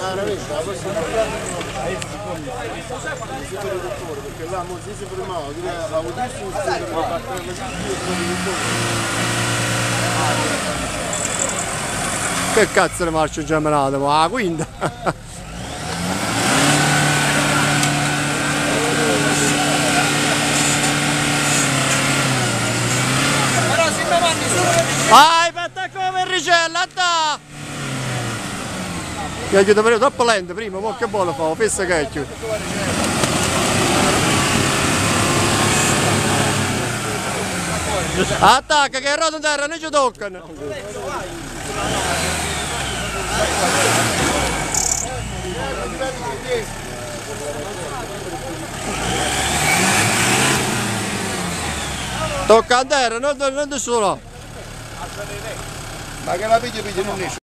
perché là mo si fermava, avevo che cazzo di marcia gemelata, ma la quinta! Vai, attacco la verricella, attacca! Che aiuta per troppo lento prima, ma che vuole fare? Pensa che è più. Attacca che il roto in terra non ci toccano! Tocca a terra, non solo! Ma che la piglia non esce!